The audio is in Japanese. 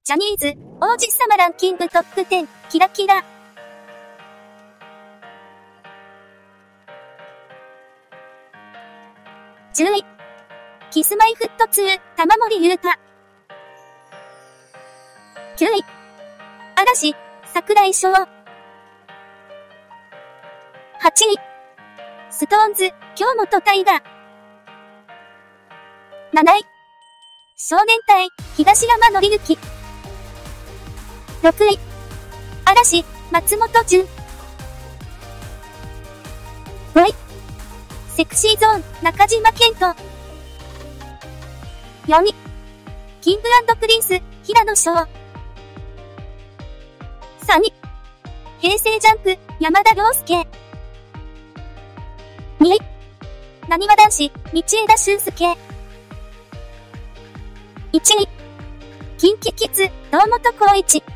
ジャニーズ王子様ランキングトップ10、キラキラ。10位。キスマイフット2、玉森裕太。9位。嵐、櫻井翔。8位。ストーンズ、京本大我。7位。少年隊、東山紀之。6位。嵐、松本潤。5位。セクシーゾーン、中島健人。4位。キング&プリンス、平野翔。3位。平成ジャンプ、山田涼介。2位。なにわ男子、道枝駿佑。1位。キンキキッズ、堂本光一。